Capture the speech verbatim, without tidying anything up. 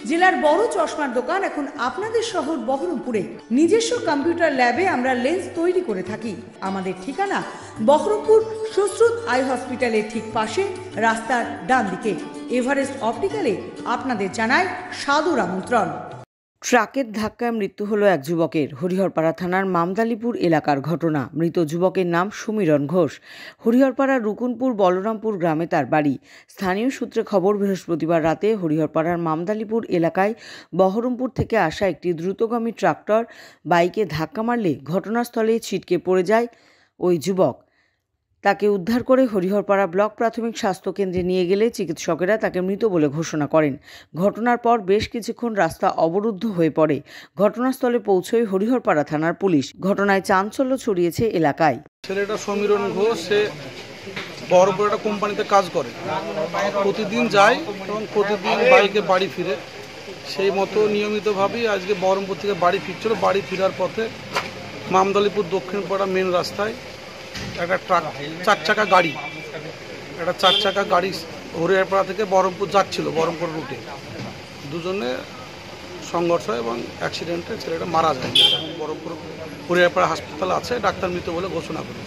জেলার বড় চশমার দোকান এখন আপনাদের শহর বহরমপুরে। নিজস্ব কম্পিউটার ল্যাবে আমরা লেন্স তৈরি করে থাকি। আমাদের ঠিকানা বহরমপুর সুশ্রুত আই হসপিটালের ঠিক পাশে, রাস্তার ডান দিকে। এভারেস্ট অপটিক্যালে আপনাদের জানায় সাদর আমন্ত্রণ। ট্রাকের ধাক্কায় মৃত্যু হলো এক যুবকের। হরিহরপাড়া থানার মামদালিপুর এলাকার ঘটনা। মৃত যুবকের নাম সমীরণ ঘোষ। হরিহরপাড়ার রুকুনপুর বলরামপুর গ্রামে তার বাড়ি। স্থানীয় সূত্রে খবর, বৃহস্পতিবার রাতে হরিহরপাড়ার মামদালিপুর এলাকায় বহরমপুর থেকে আসা একটি দ্রুতগামী ট্রাক্টর বাইকে ধাক্কা মারলে ঘটনাস্থলে ছিটকে পড়ে যায় ওই যুবক। তাকে উদ্ধার করে হরিহরপাড়া ব্লক প্রাথমিক স্বাস্থ্য কেন্দ্রে নিয়ে গেলে চিকিৎসকেরা তাকে মৃত বলে ঘোষণা করেন। ঘটনার পর বেশ কিছুক্ষণ রাস্তা অবরুদ্ধ হয়ে পড়ে। ঘটনাস্থলে পৌঁছয় হরিহরপাড়া থানার পুলিশ। ঘটনায় চাঞ্চল্য ছড়িয়েছে এলাকায়। ছেলেটা সমীরণ ঘোষ, সে বহরমপুর একটা কোম্পানিতে কাজ করে, প্রতিদিন যায় এবং প্রতিদিন বাইকে বাড়ি ফিরে। সেই মতো নিয়মিতভাবেই আজকে বহরমপুর থেকে বাড়ি ফিরছিল। বাড়ি ফেরার পথে মামদালিপুর দক্ষিণপাড়া মেন রাস্তায় একটা ট্রাক চার চাকা গাড়ি একটা চার চাকা গাড়ি হরিহরপাড়া থেকে বহরমপুর যাচ্ছিল, বহরমপুর রুটে। দুজনে সংঘর্ষ হয় এবং অ্যাক্সিডেন্টে ছেলেটা মারা যায়। বহরমপুর হরিহরপাড়া হাসপাতালে আছে, ডাক্তার মৃত বলে ঘোষণা করে।